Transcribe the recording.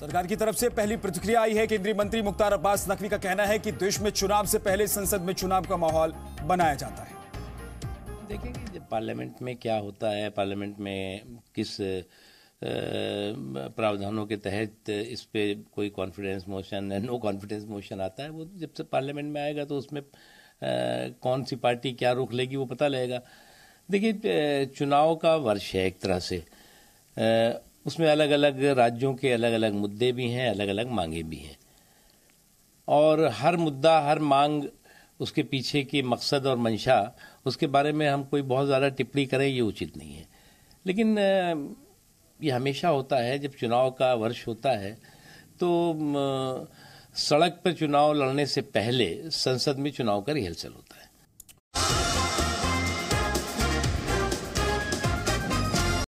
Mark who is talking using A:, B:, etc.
A: सरकार की तरफ से पहली प्रतिक्रिया आई है। केंद्रीय मंत्री मुख्तार अब्बास नकवी का कहना है कि देश में चुनाव से पहले संसद में चुनाव का माहौल बनाया जाता है।
B: देखेंगे जब पार्लियामेंट में क्या होता है, पार्लियामेंट में किस प्रावधानों के तहत इस पे कोई कॉन्फिडेंस मोशन या नो कॉन्फिडेंस मोशन आता है, वो जब से पार्लियामेंट में आएगा तो उसमें कौन सी पार्टी क्या रुख लेगी वो पता लगेगा। देखिए, चुनाव का वर्ष है एक तरह से, उसमें अलग अलग राज्यों के अलग अलग मुद्दे भी हैं, अलग अलग मांगे भी हैं, और हर मुद्दा, हर मांग, उसके पीछे की मकसद और मंशा, उसके बारे में हम कोई बहुत ज़्यादा टिप्पणी करें ये उचित नहीं है। लेकिन ये हमेशा होता है जब चुनाव का वर्ष होता है तो सड़क पर चुनाव लड़ने से पहले संसद में चुनाव का रिहर्सल होता है।